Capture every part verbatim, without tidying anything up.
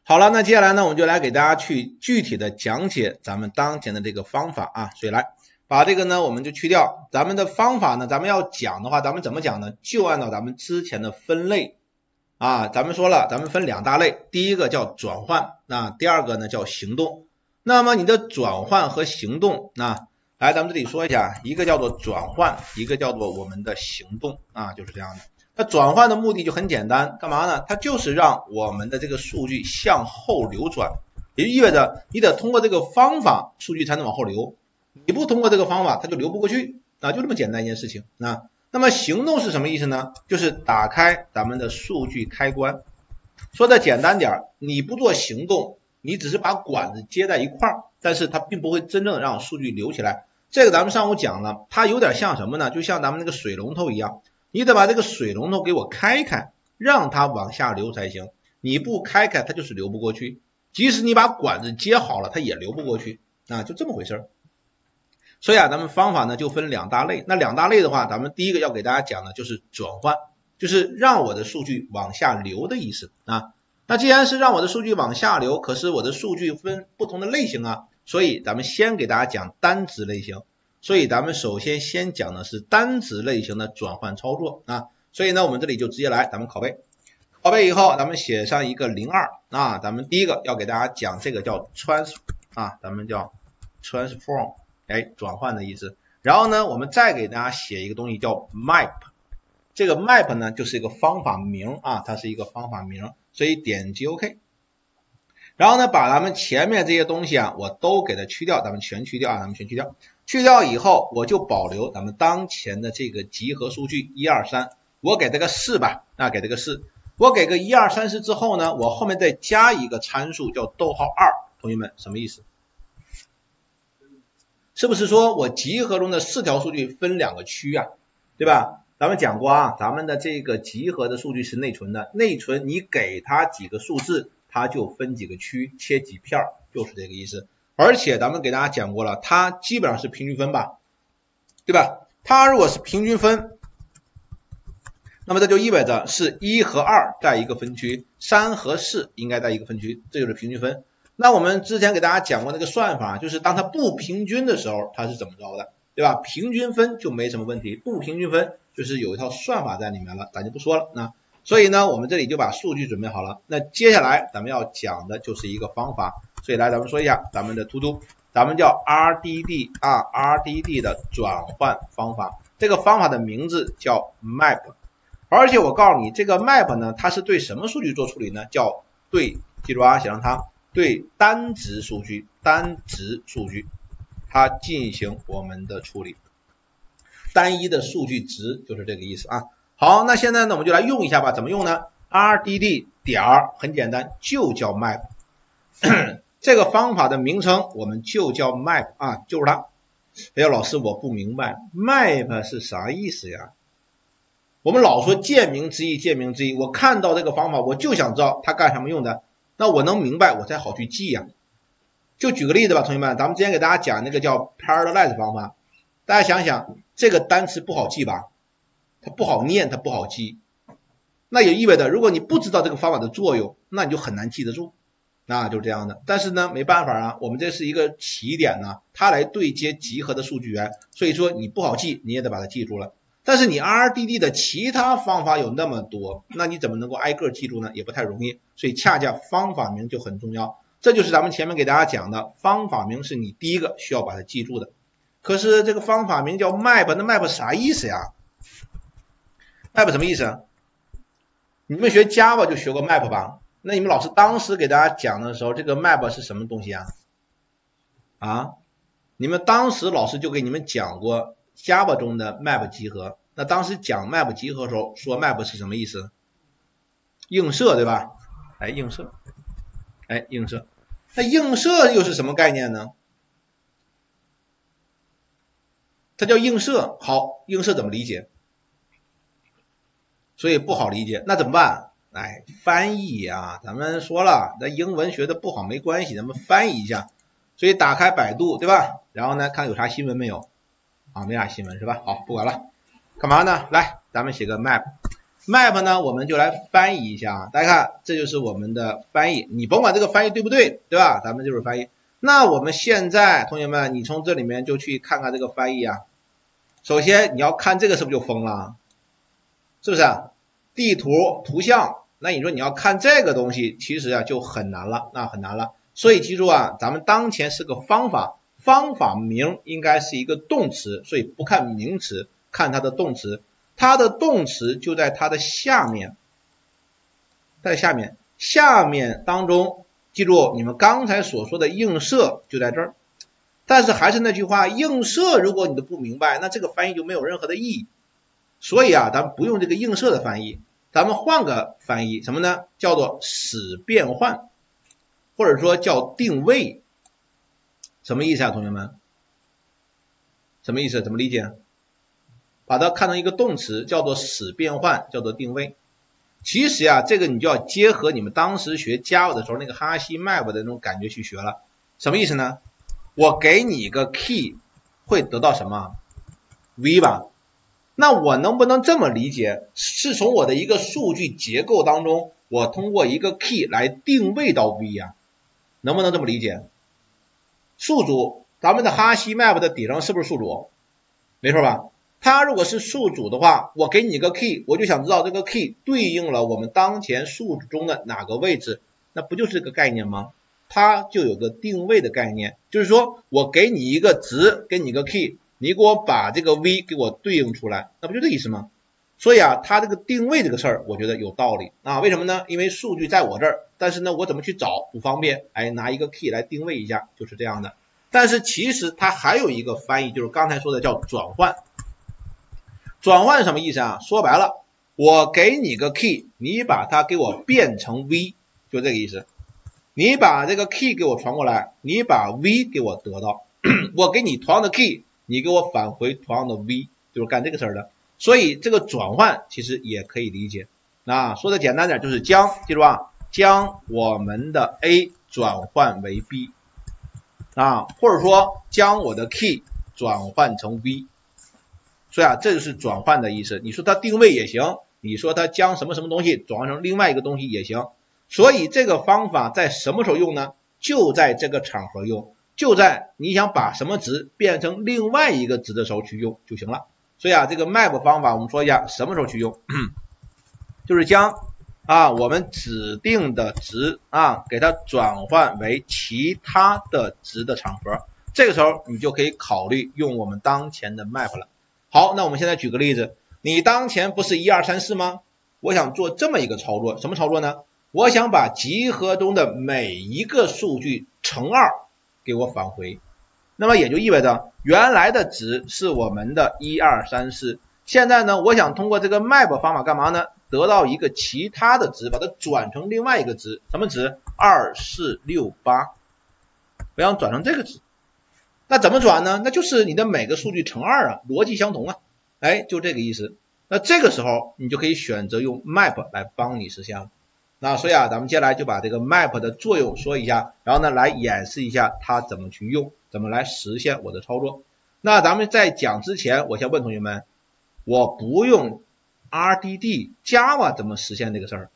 好了，那接下来呢，我们就来给大家去具体的讲解咱们当前的这个方法啊，所以来把这个呢我们就去掉，咱们的方法呢，咱们要讲的话，咱们怎么讲呢？就按照咱们之前的分类啊，咱们说了，咱们分两大类，第一个叫转换，那第二个呢叫行动。那么你的转换和行动，那来咱们这里说一下，一个叫做转换，一个叫做我们的行动啊，就是这样的。那转换的目的就很简单，干嘛呢？它就是让我们的这个数据向后流转，也就意味着你得通过这个方法，数据才能往后流。你不通过这个方法，它就流不过去啊，就这么简单一件事情啊。那么行动是什么意思呢？就是打开咱们的数据开关。说的简单点，你不做行动，你只是把管子接在一块儿，但是它并不会真正让数据流起来。这个咱们上午讲了，它有点像什么呢？就像咱们那个水龙头一样。你得把这个水龙头给我开开，让它往下流才行。你不开开，它就是流不过去。即使你把管子接好了，它也流不过去啊，就这么回事儿。所以啊，咱们方法呢就分两大类。那两大类的话，咱们第一个要给大家讲的就是转换，就是让我的数据往下流的意思啊。那既然是让我的数据往下流，可是我的数据分不同的类型啊，所以咱们先给大家讲单值类型。所以咱们首先先讲的是单值类型的转换操作啊，所以呢我们这里就直接来咱们拷贝，拷贝以后咱们写上一个零二啊，咱们第一个要给大家讲这个叫 trans 啊，咱们叫 transform， 哎转换的意思，然后呢我们再给大家写一个东西叫 map， 这个 map 呢就是一个方法名啊，它是一个方法名，所以点击 OK。然后呢，把咱们前面这些东西啊，我都给它去掉，咱们全去掉啊，咱们全去掉。去掉以后，我就保留咱们当前的这个集合数据一二三，我给这个四吧，啊，给这个四，我给个一二三四之后呢，我后面再加一个参数叫逗号二，同学们什么意思？是不是说我集合中的四条数据分两个区啊，对吧？咱们讲过啊，咱们的这个集合的数据是内存的，内存你给它几个数字，它就分几个区，切几片，就是这个意思。而且咱们给大家讲过了，它基本上是平均分吧，对吧？它如果是平均分，那么这就意味着是一和二在一个分区，三和四应该在一个分区，这就是平均分。那我们之前给大家讲过那个算法，就是当它不平均的时候，它是怎么着的，对吧？平均分就没什么问题，不平均分就是有一套算法在里面了，咱就不说了。那所以呢，我们这里就把数据准备好了。那接下来咱们要讲的就是一个方法，所以来咱们说一下咱们的 to do， 咱们叫 R D D 啊 R D D 的转换方法。这个方法的名字叫 map， 而且我告诉你，这个 map 呢，它是对什么数据做处理呢？叫对，记住啊，写上它，对单值数据，单值数据，它进行我们的处理。单一的数据值就是这个意思啊。好，那现在呢我们就来用一下吧，怎么用呢 ？R D D 点儿很简单，就叫 map， 这个方法的名称我们就叫 map 啊，就是它。哎呀，老师我不明白 ，map 是啥意思呀？我们老说见名之义，见名之义，我看到这个方法，我就想知道它干什么用的，那我能明白我才好去记呀。就举个例子吧，同学们，咱们之前给大家讲那个叫 parallelize 方法，大家想想，这个单词不好记吧？它不好念，它不好记，那也意味着如果你不知道这个方法的作用，那你就很难记得住，那就是这样的。但是呢没办法啊，我们这是一个起点呢，它来对接集合的数据源，所以说你不好记，你也得把它记住了。但是你 R D D 的其他方法有那么多，那你怎么能够挨个记住呢？也不太容易，所以恰恰方法名就很重要。这就是咱们前面给大家讲的，方法名是你第一个需要把它记住的。可是这个方法名叫 map， 那 map 啥意思呀？map 什么意思啊？你们学 Java 就学过 map 吧？那你们老师当时给大家讲的时候，这个 map 是什么东西啊？啊？你们当时老师就给你们讲过 Java 中的 map 集合。那当时讲 map 集合的时候，说 map 是什么意思？映射对吧？哎，映射，哎，映射。那映射又是什么概念呢？它叫映射。好，映射怎么理解？所以不好理解，那怎么办？哎，翻译啊，咱们说了，那英文学的不好没关系，咱们翻译一下。所以打开百度，对吧？然后呢，看有啥新闻没有？啊，没啥新闻是吧？好，不管了，干嘛呢？来，咱们写个 map， map 呢，我们就来翻译一下啊，大家看，这就是我们的翻译，你甭管这个翻译对不对，对吧？咱们就是翻译。那我们现在同学们，你从这里面就去看看这个翻译啊。首先你要看这个是不是就疯了？是不是啊？地图图像，那你说你要看这个东西，其实啊就很难了，那很难了。所以记住啊，咱们当前是个方法，方法名应该是一个动词，所以不看名词，看它的动词。它的动词就在它的下面，在下面，下面当中，记住你们刚才所说的映射就在这儿。但是还是那句话，映射如果你都不明白，那这个翻译就没有任何的意义。所以啊，咱们不用这个映射的翻译，咱们换个翻译，什么呢？叫做使变换，或者说叫定位。什么意思啊，同学们？什么意思？怎么理解？把它看成一个动词，叫做使变换，叫做定位。其实呀、啊，这个你就要结合你们当时学 Java 的时候那个哈希 map 的那种感觉去学了。什么意思呢？我给你一个 key 会得到什么 v 吧？那我能不能这么理解？是从我的一个数据结构当中，我通过一个 key 来定位到 v 呀、啊？能不能这么理解？数组，咱们的哈希 map 的底层是不是数组？没错吧？它如果是数组的话，我给你一个 key， 我就想知道这个 key 对应了我们当前数组中的哪个位置，那不就是这个概念吗？它就有个定位的概念，就是说我给你一个值，给你一个 key， 你给我把这个 v 给我对应出来，那不就这意思吗？所以啊，它这个定位这个事儿，我觉得有道理啊。为什么呢？因为数据在我这儿，但是呢，我怎么去找不方便，哎，拿一个 key 来定位一下，就是这样的。但是其实它还有一个翻译，就是刚才说的叫转换。转换是什么意思啊？说白了，我给你个 key， 你把它给我变成 v， 就这个意思。你把这个 key 给我传过来，你把 v 给我得到，我给你同样的 key， 你给我返回同样的 v， 就是干这个事儿的。所以这个转换其实也可以理解。那说的简单点，就是将，记住啊，将我们的 A 转换为 B， 啊，或者说将我的 key 转换成 V。所以啊，这就是转换的意思。你说它定位也行，你说它将什么什么东西转换成另外一个东西也行。所以这个方法在什么时候用呢？就在这个场合用，就在你想把什么值变成另外一个值的时候去用就行了。所以啊，这个 map 方法我们说一下什么时候去用，就是将啊我们指定的值啊给它转换为其他的值的场合，这个时候你就可以考虑用我们当前的 map 了。好，那我们现在举个例子，你当前不是一二三四吗？我想做这么一个操作，什么操作呢？我想把集合中的每一个数据乘二给我返回，那么也就意味着原来的值是我们的一二三四，现在呢，我想通过这个 map 方法干嘛呢？得到一个其他的值，把它转成另外一个值，什么值？二四六八，我想转成这个值。那怎么转呢？那就是你的每个数据乘二啊，逻辑相同啊，哎，就这个意思。那这个时候你就可以选择用 map 来帮你实现了。那所以啊，咱们接下来就把这个 map 的作用说一下，然后呢来演示一下它怎么去用，怎么来实现我的操作。那咱们在讲之前，我先问同学们，我不用 R D D Java 怎么实现这个事儿？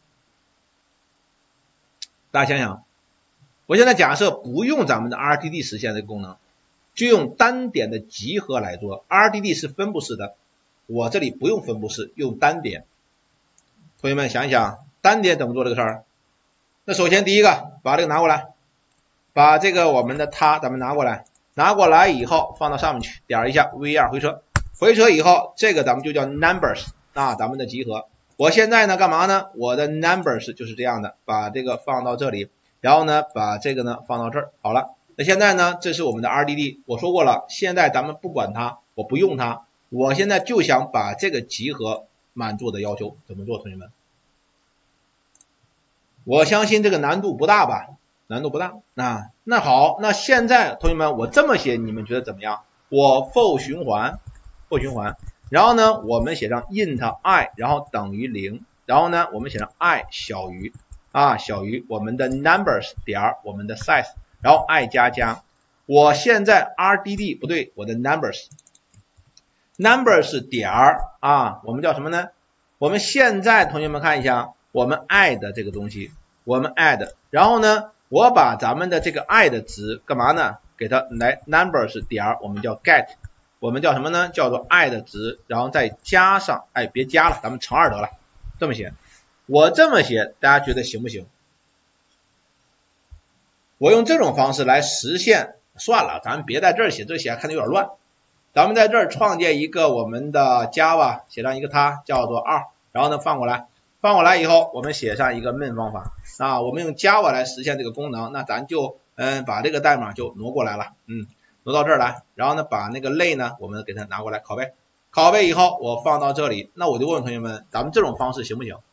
大家想想，我现在假设不用咱们的 R D D 实现这个功能，就用单点的集合来做。 R D D 是分布式的，我这里不用分布式，用单点。同学们想一想，单点怎么做这个事儿？那首先第一个，把这个拿过来，把这个我们的它咱们拿过来，拿过来以后放到上面去，点一下 V 二 回车，回车以后这个咱们就叫 numbers 啊，咱们的集合。我现在呢干嘛呢？我的 numbers 就是这样的，把这个放到这里，然后呢把这个呢放到这儿，好了。那现在呢，这是我们的 R D D， 我说过了，现在咱们不管它，我不用它，我现在就想把这个集合满足我的要求，怎么做，同学们？我相信这个难度不大吧？难度不大。那那好，那现在同学们，我这么写，你们觉得怎么样？我 for 循环 for 循环，然后呢，我们写上 int i， 然后等于零，然后呢，我们写上 i 小于啊小于我们的 numbers 点我们的 size， 然后 i 加加。我现在 R D D 不对，我的 numbers numbers 点啊，我们叫什么呢我们现在同学们看一下，我们 add 这个东西，我们 add， 然后呢，我把咱们的这个 i 的值干嘛呢？给它来 numbers 点，我们叫 get， 我们叫什么呢？叫做 i 的值，然后再加上，哎，别加了，咱们乘二得了，这么写。我这么写，大家觉得行不行？我用这种方式来实现，算了，咱们别在这儿写，这写看着有点乱。咱们在这儿创建一个我们的 Java， 写上一个它，叫做二，然后呢放过来，放过来以后，我们写上一个 main 方法啊，我们用 Java 来实现这个功能，那咱就嗯把这个代码就挪过来了，嗯，挪到这儿来，然后呢把那个类呢，我们给它拿过来拷贝，拷贝以后我放到这里，那我就问同学们，咱们这种方式行不行？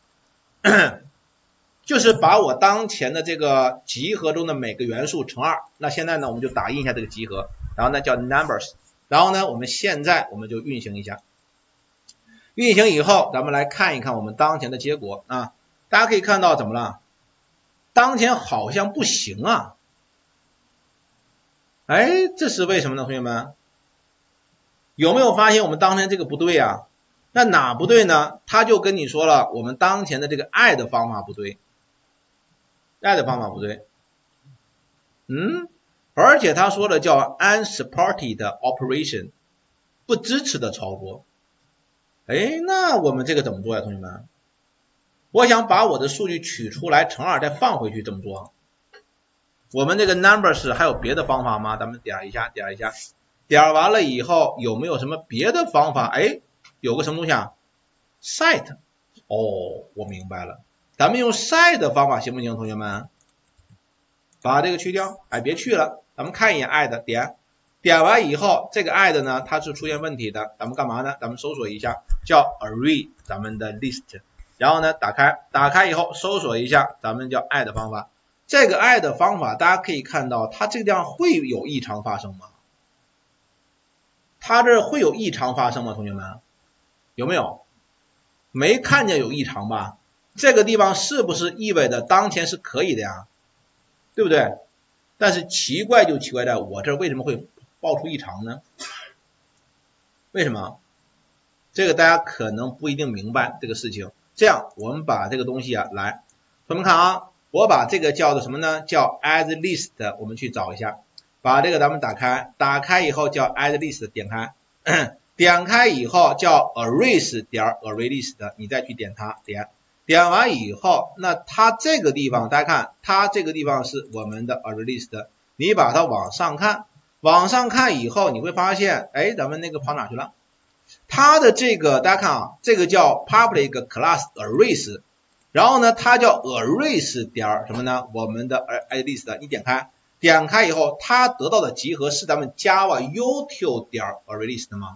就是把我当前的这个集合中的每个元素乘二，那现在呢我们就打印一下这个集合，然后呢叫 numbers， 然后呢我们现在我们就运行一下，运行以后咱们来看一看我们当前的结果啊，大家可以看到怎么了？当前好像不行啊，哎，这是为什么呢？同学们有没有发现我们当前这个不对啊？那哪不对呢？他就跟你说了，我们当前的这个 add 的方法不对 ，add 的方法不对，嗯，而且他说的叫 unsupported operation， 不支持的操作。哎，那我们这个怎么做呀，同学们？我想把我的数据取出来乘二再放回去，这么做。我们这个 numbers 还有别的方法吗？咱们点一下，点一下，点完了以后有没有什么别的方法？哎。有个什么东西啊 set， 哦，我明白了，咱们用 set 的方法行不行，同学们？把这个去掉，哎，别去了，咱们看一眼 add 点，点完以后，这个 add 呢，它是出现问题的，咱们干嘛呢？咱们搜索一下，叫 array 咱们的 list， 然后呢，打开，打开以后搜索一下，咱们叫 add 方法，这个 add 方法大家可以看到，它这个地方会有异常发生吗？它这会有异常发生吗，同学们？有没有？没看见有异常吧？这个地方是不是意味着当前是可以的呀？对不对？但是奇怪就奇怪在我这为什么会爆出异常呢？为什么？这个大家可能不一定明白这个事情。这样我们把这个东西啊，来，同学们看啊，我把这个叫做什么呢？叫 as list， 我们去找一下，把这个咱们打开，打开以后叫 as list， 点开。点开以后叫 arrays 点 arraylist， 你再去点它，点点完以后，那它这个地方大家看，它这个地方是我们的 arraylist， 你把它往上看，往上看以后你会发现，哎，咱们那个跑哪去了？它的这个大家看啊，这个叫 public class arrays， 然后呢它叫 arrays 点什么呢？我们的 arraylist， 你点开，点开以后它得到的集合是咱们 Java util 点 arraylist 吗？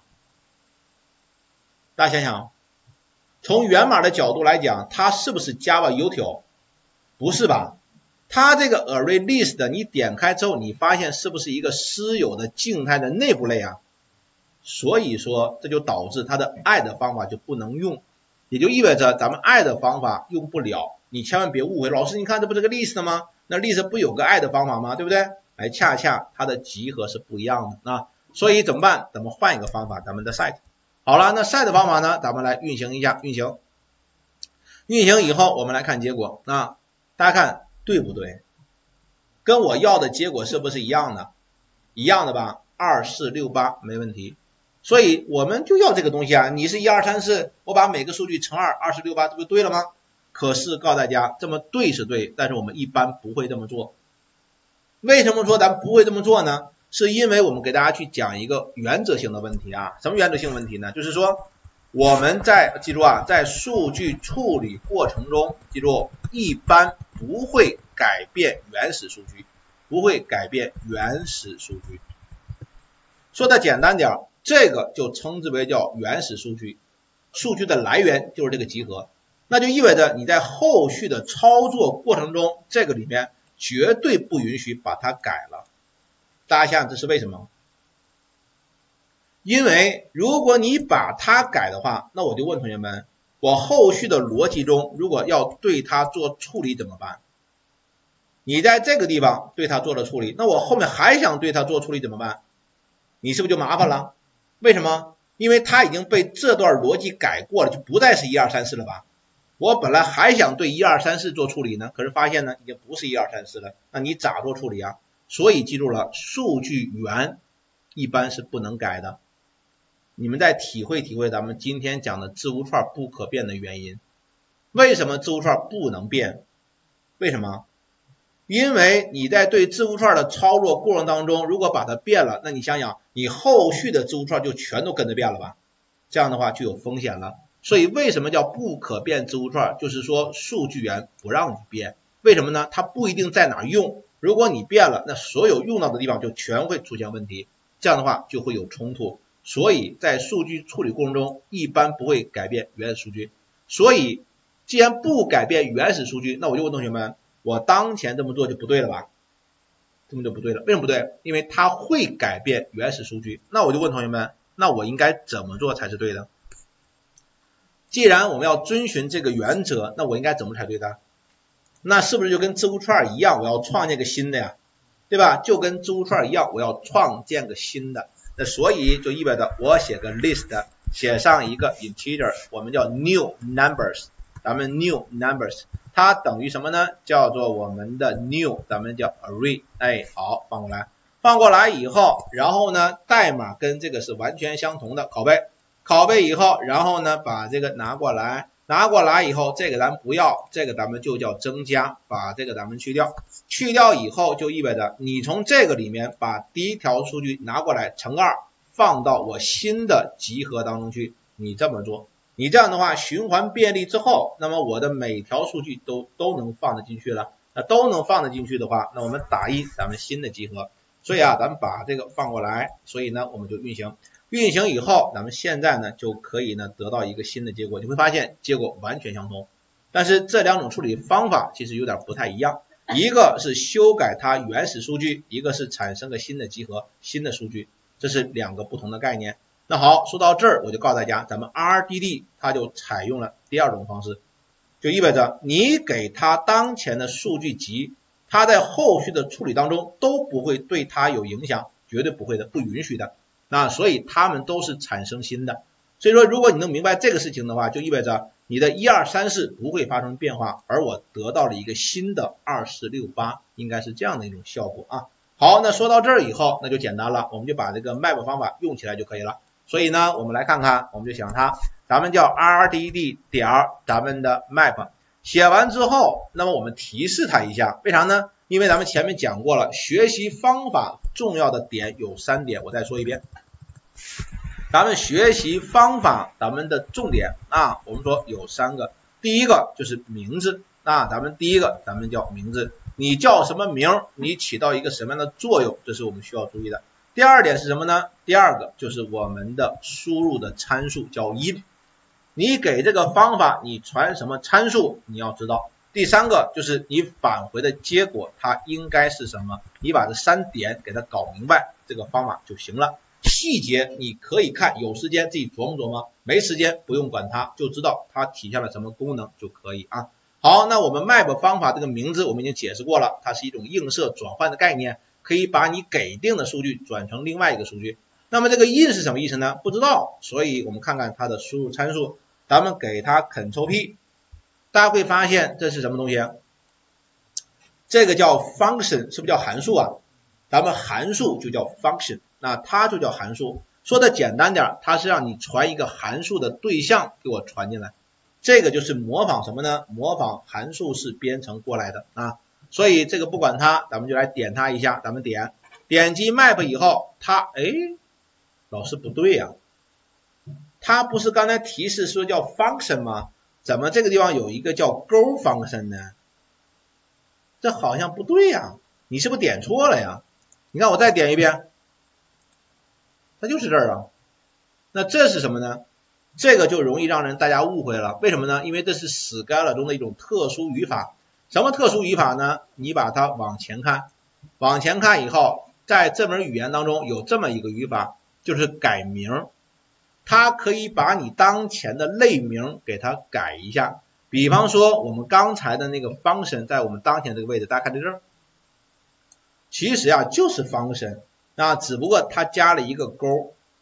大家想想，从源码的角度来讲，它是不是 Java util？ 不是吧？它这个 array list 你点开之后，你发现是不是一个私有的静态的内部类啊？所以说这就导致它的 add 方法就不能用，也就意味着咱们 add 方法用不了。你千万别误会，老师你看这不是个 list 吗？那 list 不有个 add 方法吗？对不对？哎，恰恰它的集合是不一样的啊。所以怎么办？咱们换一个方法，咱们的 set。好了，那 set 方法呢，咱们来运行一下，运行，运行以后我们来看结果，那大家看对不对？跟我要的结果是不是一样的？一样的吧，二四六八没问题。所以我们就要这个东西啊，你是一二三四，我把每个数据乘二，二四六八，这不就对了吗？可是告诉大家，这么对是对，但是我们一般不会这么做。为什么说咱不会这么做呢？是因为我们给大家去讲一个原则性的问题啊，什么原则性问题呢？就是说我们在记住啊，在数据处理过程中，记住一般不会改变原始数据，不会改变原始数据。说的简单点，这个就称之为叫原始数据，数据的来源就是这个集合，那就意味着你在后续的操作过程中，这个里面绝对不允许把它改了。大家想想这是为什么？因为如果你把它改的话，那我就问同学们，我后续的逻辑中如果要对它做处理怎么办？你在这个地方对它做了处理，那我后面还想对它做处理怎么办？你是不是就麻烦了？为什么？ 因为它已经被这段逻辑改过了，就不再是一二三四了吧。我本来还想对一二三四做处理呢，可是发现呢已经不是一二三四了，那你咋做处理啊？所以记住了，数据源一般是不能改的。你们再体会体会咱们今天讲的字符串不可变的原因。为什么字符串不能变？为什么？因为你在对字符串的操作过程当中，如果把它变了，那你想想，你后续的字符串就全都跟着变了吧？这样的话就有风险了。所以为什么叫不可变字符串？就是说数据源不让你变。为什么呢？它不一定在哪用，如果你变了，那所有用到的地方就全会出现问题，这样的话就会有冲突。所以在数据处理过程中一般不会改变原始数据。所以既然不改变原始数据，那我就问同学们，我当前这么做就不对了吧？这么就不对了。为什么不对？因为它会改变原始数据。那我就问同学们，那我应该怎么做才是对的？既然我们要遵循这个原则，那我应该怎么才对的？那是不是就跟字符串一样，我要创建个新的呀？对吧？就跟字符串一样，我要创建个新的。那所以就意味着我写个 list， 写上一个 integer， 我们叫 new numbers， 咱们 new numbers， 它等于什么呢？叫做我们的 new， 咱们叫 array。哎，好，放过来，放过来以后，然后呢，代码跟这个是完全相同的，拷贝，拷贝以后，然后呢，把这个拿过来。拿过来以后，这个咱不要，这个咱们就叫增加，把这个咱们去掉，去掉以后就意味着你从这个里面把第一条数据拿过来乘二，放到我新的集合当中去，你这么做，你这样的话循环便利之后，那么我的每条数据都都能放得进去了，那都能放得进去的话，那我们打印咱们新的集合，所以啊，咱们把这个放过来，所以呢我们就运行。运行以后，咱们现在呢就可以呢得到一个新的结果，你会发现结果完全相同。但是这两种处理方法其实有点不太一样，一个是修改它原始数据，一个是产生个新的集合，新的数据，这是两个不同的概念。那好，说到这儿我就告诉大家，咱们 R D D 它就采用了第二种方式，就意味着你给它当前的数据集，它在后续的处理当中都不会对它有影响，绝对不会的，不允许的。那所以它们都是产生新的，所以说如果你能明白这个事情的话，就意味着你的一二三四不会发生变化，而我得到了一个新的二四六八，应该是这样的一种效果啊。好，那说到这儿以后，那就简单了，我们就把这个 map 方法用起来就可以了。所以呢，我们来看看，我们就想它，咱们叫 R D D 点咱们的 map， 写完之后，那么我们提示它一下，为啥呢？因为咱们前面讲过了，学习方法重要的点有三点，我再说一遍。咱们学习方法，咱们的重点啊，我们说有三个。第一个就是名字啊，咱们第一个咱们叫名字，你叫什么名，你起到一个什么样的作用，这是我们需要注意的。第二点是什么呢？第二个就是我们的输入的参数叫 in， 你给这个方法你传什么参数，你要知道。第三个就是你返回的结果它应该是什么，你把这三点给它搞明白，这个方法就行了。细节你可以看，有时间自己琢磨琢磨，没时间不用管它，就知道它体现了什么功能就可以啊。好，那我们 map 方法这个名字我们已经解释过了，它是一种映射转换的概念，可以把你给定的数据转成另外一个数据。那么这个 in 是什么意思呢？不知道，所以我们看看它的输入参数，咱们给它 Ctrl P， 大家会发现这是什么东西？这个叫 function， 是不是叫函数啊？咱们函数就叫 function， 那它就叫函数。说的简单点，它是让你传一个函数的对象给我传进来，这个就是模仿什么呢？模仿函数式编程过来的啊。所以这个不管它，咱们就来点它一下，咱们点点击 map 以后，它哎，老师不对呀、啊，它不是刚才提示说叫 function 吗？怎么这个地方有一个叫 go function 呢？这好像不对呀、啊，你是不是点错了呀？你看我再点一遍，它就是这儿啊。那这是什么呢？这个就容易让人大家误会了，为什么呢？因为这是 Scala 中的一种特殊语法。什么特殊语法呢？你把它往前看，往前看以后，在这门语言当中有这么一个语法，就是改名。它可以把你当前的类名给它改一下。比方说我们刚才的那个 function 在我们当前这个位置，大家看在这儿，其实啊就是 function， 那只不过它加了一个勾，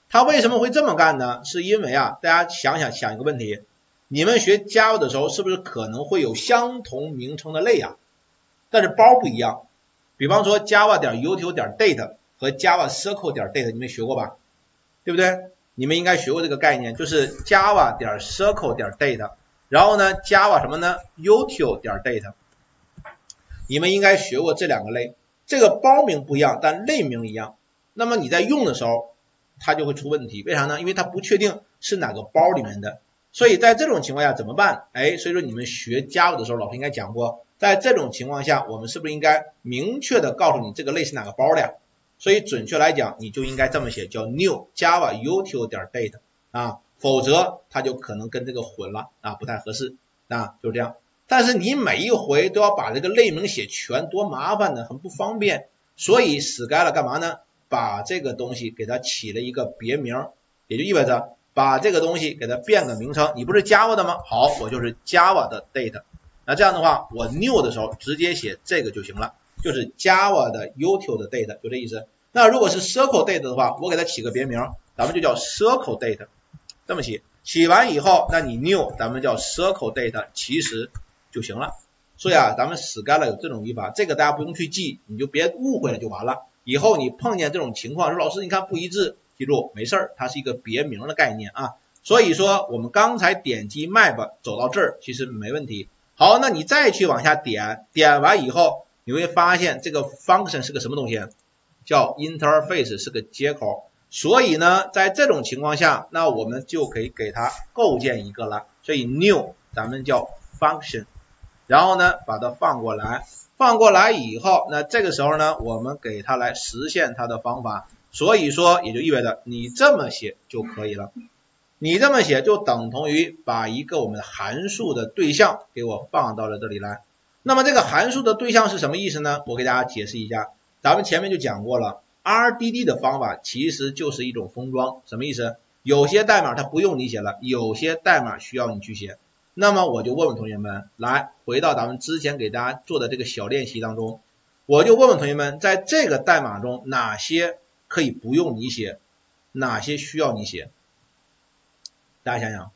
他为什么会这么干呢？是因为啊，大家想想想一个问题，你们学 Java 的时候是不是可能会有相同名称的类啊？但是包不一样。比方说 Java 点 util 点 date 和 Java circle 点 date 你们学过吧？对不对？你们应该学过这个概念，就是 Java 点 circle 点 date， 然后呢 Java 什么呢 util 点 date， 你们应该学过这两个类，这个包名不一样，但类名一样。那么你在用的时候，它就会出问题，为啥呢？因为它不确定是哪个包里面的。所以在这种情况下怎么办？哎，所以说你们学 Java 的时候，老师应该讲过，在这种情况下，我们是不是应该明确的告诉你这个类是哪个包的呀？所以准确来讲，你就应该这么写，叫 new java util 点 date 啊，否则它就可能跟这个混了啊，不太合适啊，就这样。但是你每一回都要把这个类名写全，多麻烦呢，很不方便。所以 Scala 干嘛呢？把这个东西给它起了一个别名，也就意味着把这个东西给它变个名称。你不是 Java 的吗？好，我就是 Java 的 date。那这样的话，我 new 的时候直接写这个就行了，就是 Java 的 util 的 date， 就这意思。那如果是 circle date 的话，我给它起个别名，咱们就叫 circle date， 这么起。起完以后，那你 new 咱们叫 circle date， 其实就行了。所以啊，咱们 Scala 有这种语法，这个大家不用去记，你就别误会了就完了。以后你碰见这种情况，说老师你看不一致，记住没事儿，它是一个别名的概念啊。所以说我们刚才点击 map 走到这儿，其实没问题。好，那你再去往下点，点完以后，你会发现这个 function 是个什么东西？叫 interface， 是个接口。所以呢，在这种情况下，那我们就可以给它构建一个了。所以 new 咱们叫 function， 然后呢把它放过来，放过来以后，那这个时候呢，我们给它来实现它的方法。所以说也就意味着你这么写就可以了。你这么写就等同于把一个我们函数的对象给我放到了这里来。那么这个函数的对象是什么意思呢？我给大家解释一下。咱们前面就讲过了 ，R D D 的方法其实就是一种封装。什么意思？有些代码它不用你写了，有些代码需要你去写。那么我就问问同学们，来回到咱们之前给大家做的这个小练习当中，我就问问同学们，在这个代码中哪些可以不用你写，哪些需要你写？大家想想，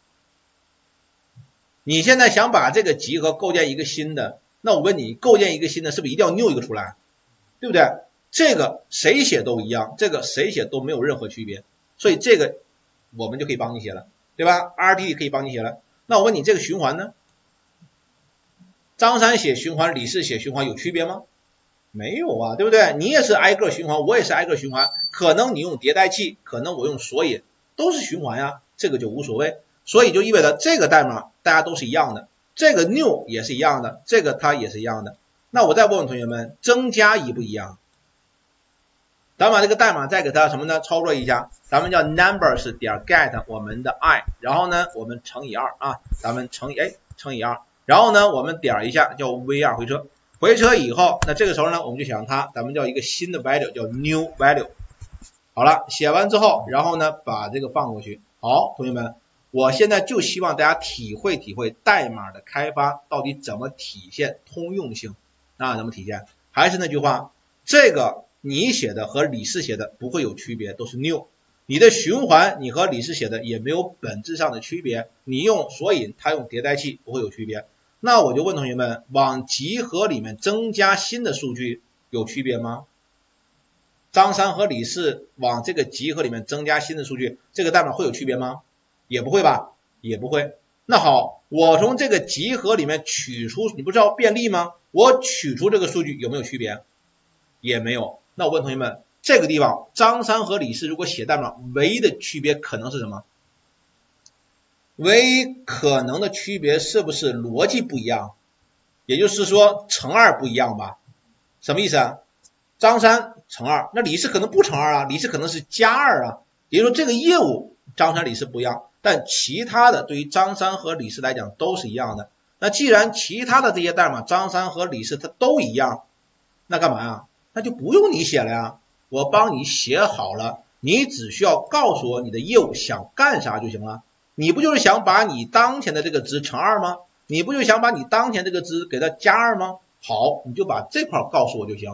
你现在想把这个集合构建一个新的，那我问你，构建一个新的是不是一定要 new 一个出来？对不对？这个谁写都一样，这个谁写都没有任何区别，所以这个我们就可以帮你写了，对吧 ？R D D 可以帮你写了。那我问你，这个循环呢？张三写循环，李四写循环有区别吗？没有啊，对不对？你也是挨个循环，我也是挨个循环，可能你用迭代器，可能我用索引，都是循环呀，这个就无所谓。所以就意味着这个代码大家都是一样的，这个 new 也是一样的，这个它也是一样的。那我再问问同学们，增加一不一样？咱把这个代码再给它什么呢？操作一下，咱们叫 numbers 点 get 我们的 i， 然后呢我们乘以二啊，咱们乘以哎乘以二，然后呢我们点一下叫 v 二 回车，回车以后，那这个时候呢我们就想它，咱们叫一个新的 value 叫 new value。好了，写完之后，然后呢把这个放过去。好，同学们，我现在就希望大家体会体会代码的开发到底怎么体现通用性啊，怎么体现？还是那句话，这个你写的和李四写的不会有区别，都是 new。你的循环你和李四写的也没有本质上的区别，你用索引，他用迭代器，不会有区别。那我就问同学们，往集合里面增加新的数据有区别吗？张三和李四往这个集合里面增加新的数据，这个代码会有区别吗？也不会吧，也不会。那好，我从这个集合里面取出，你不知道便利吗？我取出这个数据有没有区别？也没有。那我问同学们，这个地方张三和李四如果写代码，唯一的区别可能是什么？唯一可能的区别是不是逻辑不一样？也就是说乘二不一样吧？什么意思啊？张三乘二，那李四可能不乘二啊，李四可能是加二啊。也就是说这个业务张三李四不一样，但其他的对于张三和李四来讲都是一样的。那既然其他的这些代码张三和李四它都一样，那干嘛呀？那就不用你写了呀，我帮你写好了，你只需要告诉我你的业务想干啥就行了。你不就是想把你当前的这个值乘二吗？你不就想把你当前这个值给它加二吗？好，你就把这块告诉我就行。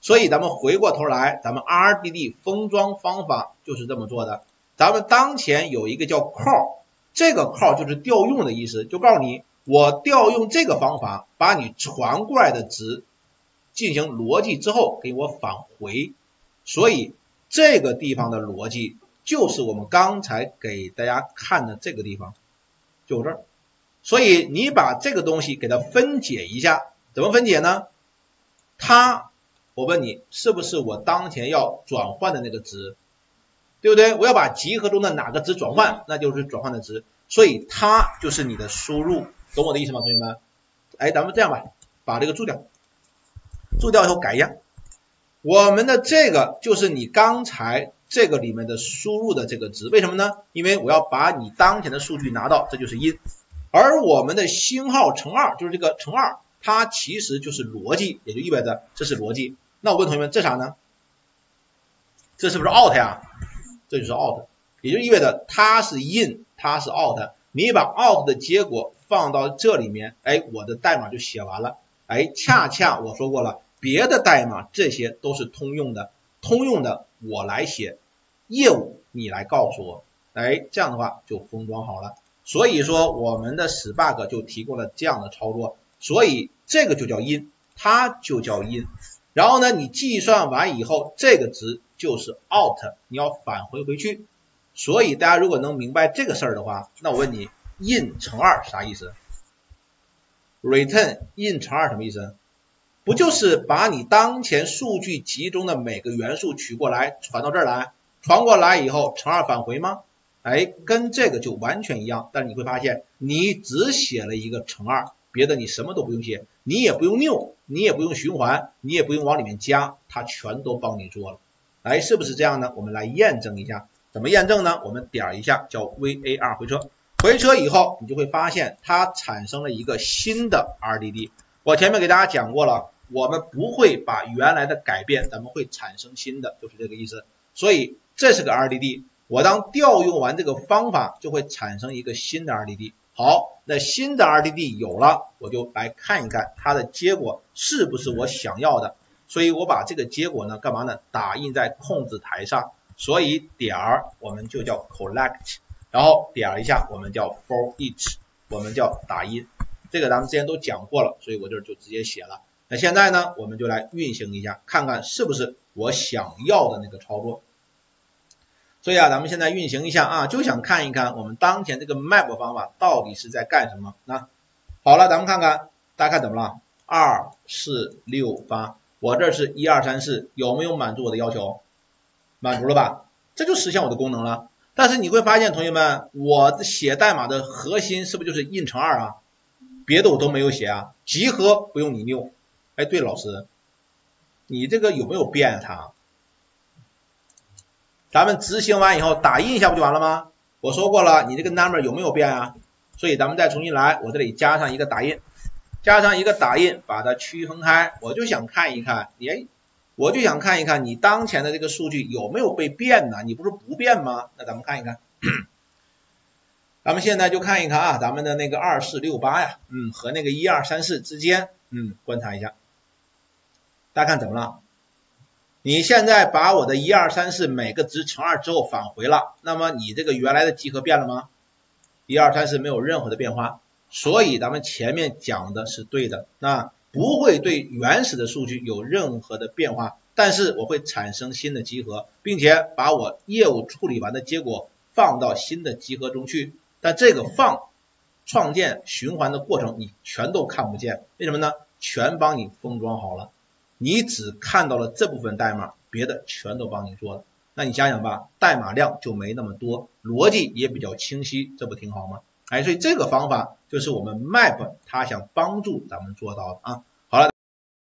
所以咱们回过头来，咱们 R D D 封装方法就是这么做的。咱们当前有一个叫 call， 这个 call 就是调用的意思，就告诉你我调用这个方法，把你传过来的值进行逻辑之后给我返回。所以这个地方的逻辑就是我们刚才给大家看的这个地方，就这儿。所以你把这个东西给它分解一下，怎么分解呢？它，我问你，是不是我当前要转换的那个值？对不对？我要把集合中的哪个值转换，那就是转换的值。所以它就是你的输入，懂我的意思吗，同学们？哎，咱们这样吧，把这个注掉，注掉以后改一下。我们的这个就是你刚才这个里面的输入的这个值，为什么呢？因为我要把你当前的数据拿到，这就是 in。而我们的星号乘二，就是这个乘二，它其实就是逻辑，也就意味着这是逻辑。那我问同学们，这啥呢？这是不是 out 呀？这就是 out， 也就意味着它是 in， 它是 out。你把 out 的结果放到这里面，哎，我的代码就写完了。哎，恰恰我说过了，别的代码这些都是通用的，通用的我来写，业务你来告诉我，哎，这样的话就封装好了。所以说我们的 Spark 就提供了这样的操作，所以这个就叫 in， 它就叫 in。然后呢，你计算完以后，这个值就是 out， 你要返回回去。所以大家如果能明白这个事儿的话，那我问你 in 乘二啥意思？ return in 乘二什么意思？不就是把你当前数据集中的每个元素取过来传到这儿来，传过来以后乘二返回吗？哎，跟这个就完全一样。但是你会发现你只写了一个乘二，别的你什么都不用写，你也不用 new， 你也不用循环，你也不用往里面加，它全都帮你做了。哎，是不是这样呢？我们来验证一下。怎么验证呢？我们点一下叫 V A R 回车，回车以后你就会发现它产生了一个新的 R D D。 我前面给大家讲过了，我们不会把原来的改变，咱们会产生新的，就是这个意思。所以这是个 R D D， 我当调用完这个方法就会产生一个新的 R D D。 好，那新的 R D D 有了，我就来看一看它的结果是不是我想要的。所以我把这个结果呢干嘛呢？打印在控制台上，所以点儿我们就叫 collect， 然后点一下我们叫 for each， 我们叫打印。这个咱们之前都讲过了，所以我这就直接写了。那现在呢，我们就来运行一下，看看是不是我想要的那个操作。所以啊，咱们现在运行一下啊，就想看一看我们当前这个 map 方法到底是在干什么。那好了，咱们看看，大家看怎么了？二四六八，我这是一二三四，有没有满足我的要求？满足了吧？这就实现我的功能了。但是你会发现，同学们，我写代码的核心是不是就是 in 乘二啊？别的我都没有写啊，集合不用你溜。哎，对，老师，你这个有没有变啊？它？咱们执行完以后打印一下不就完了吗？我说过了，你这个 number 有没有变啊？所以咱们再重新来，我这里加上一个打印，加上一个打印，把它区分开。我就想看一看，哎，我就想看一看你当前的这个数据有没有被变呢？你不是不变吗？那咱们看一看。咱们现在就看一看啊，咱们的那个二四六八呀，嗯，和那个一二三四之间，嗯，观察一下。大家看怎么了？你现在把我的一二三四每个值乘二之后返回了，那么你这个原来的集合变了吗？一二三四没有任何的变化，所以咱们前面讲的是对的，那不会对原始的数据有任何的变化，但是我会产生新的集合，并且把我业务处理完的结果放到新的集合中去，但这个放、创建、循环的过程你全都看不见，为什么呢？全帮你封装好了。你只看到了这部分代码，别的全都帮你做了。那你想想吧，代码量就没那么多，逻辑也比较清晰，这不挺好吗？哎，所以这个方法就是我们 map 它想帮助咱们做到的啊。